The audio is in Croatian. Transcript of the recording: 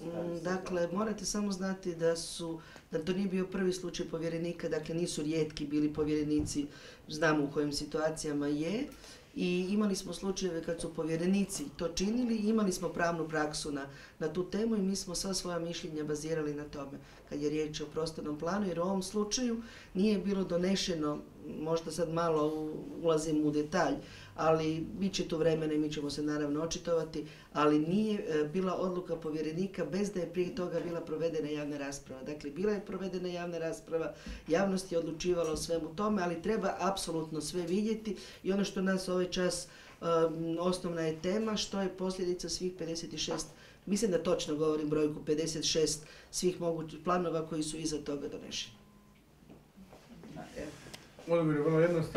Dakle, morate samo znati da to nije bio prvi slučaj povjerenika, dakle nisu rijetki bili povjerenici, znamo u kojim situacijama je. I imali smo slučajeve kad su povjerenici to činili, imali smo pravnu praksu na tu temu i mi smo sva svoja mišljenja bazirali na tome kad je riječ o prostornom planu, jer u ovom slučaju nije bilo donešeno, možda sad malo ulazim u detalj, ali bit će tu vremena i mi ćemo se naravno očitovati, ali nije bila odluka povjerenika bez da je prije toga bila provedena javna rasprava. Dakle, bila je provedena javna rasprava, javnost je odlučivala o svemu tome, ali treba apsolutno sve vidjeti i ono što nas ovaj čas osnovna je tema, što je posljedica svih 56, mislim da točno govorim brojku 56 svih mogućih planova koji su iza toga donešeni. Odgovor je vrlo jednostavno.